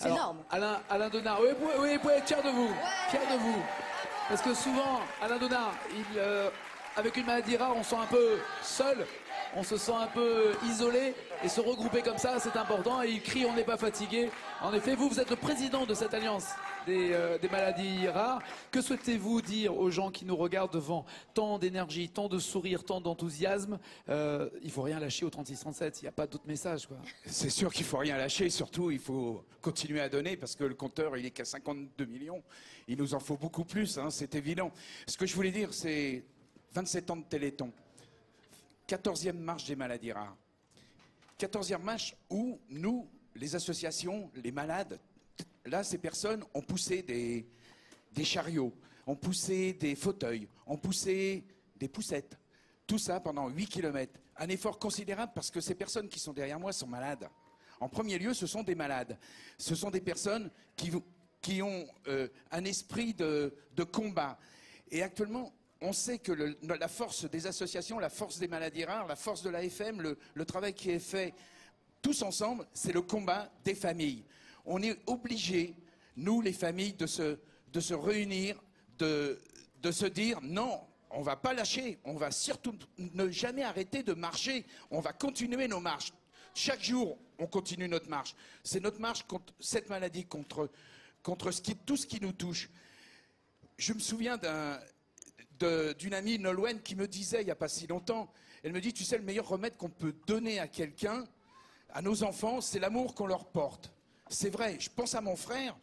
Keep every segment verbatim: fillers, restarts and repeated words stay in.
C'est énorme. Alain, Alain Donat, oui, oui, oui, oui, fier de vous, Ouais. fier de vous. Parce que souvent, Alain Donat, il, euh, avec une maladie rare, on se sent un peu seul, on se sent un peu isolé, et se regrouper comme ça, c'est important, et il crie, on n'est pas fatigué. En effet, vous, vous êtes le président de cette alliance des, euh, des maladies rares. Que souhaitez-vous dire aux gens qui nous regardent devant tant d'énergie, tant de sourires, tant d'enthousiasme? euh, Il faut rien lâcher au trente-six trente-sept, il n'y a pas d'autre message, quoi. C'est sûr qu'il faut rien lâcher, surtout il faut continuer à donner parce que le compteur il est qu'à cinquante-deux millions. Il nous en faut beaucoup plus, hein, c'est évident. Ce que je voulais dire, c'est vingt-sept ans de Téléthon, quatorzième marche des maladies rares. quatorzième marche où nous, les associations, les malades, là ces personnes ont poussé des, des chariots, ont poussé des fauteuils, ont poussé des poussettes. Tout ça pendant huit kilomètres. Un effort considérable parce que ces personnes qui sont derrière moi sont malades. En premier lieu, ce sont des malades. Ce sont des personnes qui, qui ont euh, un esprit de, de combat. Et actuellement, on sait que le, la force des associations, la force des maladies rares, la force de l'A F M, le, le travail qui est fait tous ensemble, c'est le combat des familles. On est obligés, nous les familles, de se, de se réunir, de, de se dire non, on ne va pas lâcher, on va surtout ne jamais arrêter de marcher, on va continuer nos marches. Chaque jour, on continue notre marche. C'est notre marche contre cette maladie, contre, contre ce qui, tout ce qui nous touche. Je me souviens d'un, de, d'une amie, Nolwenn, qui me disait il n'y a pas si longtemps, elle me dit, tu sais, le meilleur remède qu'on peut donner à quelqu'un, à nos enfants, c'est l'amour qu'on leur porte. C'est vrai, je pense à mon frère.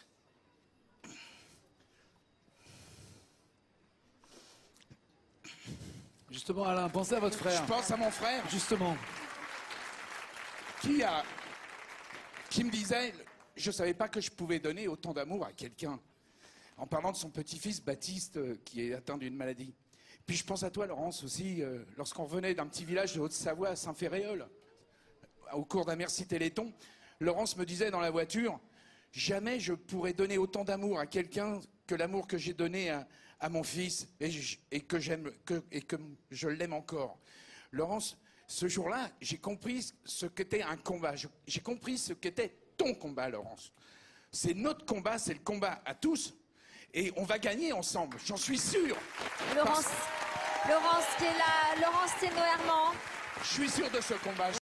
Justement, Alain, pensez à votre frère. Je pense à mon frère. Justement. Qui, a, qui me disait, je ne savais pas que je pouvais donner autant d'amour à quelqu'un, en parlant de son petit-fils Baptiste, euh, qui est atteint d'une maladie. Puis je pense à toi, Laurence, aussi, euh, lorsqu'on venait d'un petit village de Haute-Savoie, à Saint-Féréol, au cours d'un Merci Téléthon, Laurence me disait dans la voiture, jamais je pourrais donner autant d'amour à quelqu'un que l'amour que j'ai donné à, à mon fils, et, je, et que j'aime, que, et que je l'aime encore. Laurence, ce jour-là, j'ai compris ce qu'était un combat. J'ai compris ce qu'était ton combat, Laurence. C'est notre combat, c'est le combat à tous. Et on va gagner ensemble, j'en suis sûr. Laurence, Laurence qui est là, Laurence Thénault-Herman. Je suis sûr de ce combat.